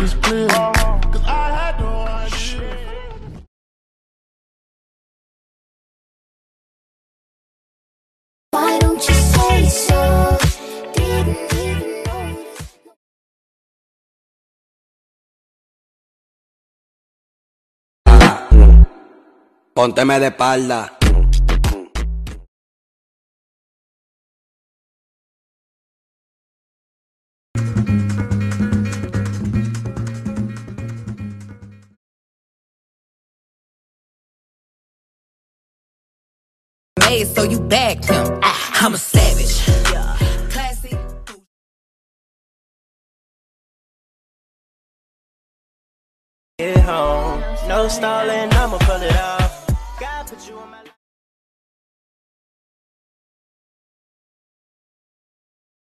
was clear. Cause I had no idea. Why don't you say so? Didn't even notice. Pónteme de espalda. So you bagged him. I'm a savage. Classy. Get home, no stalling, I'ma pull it off. God put you on my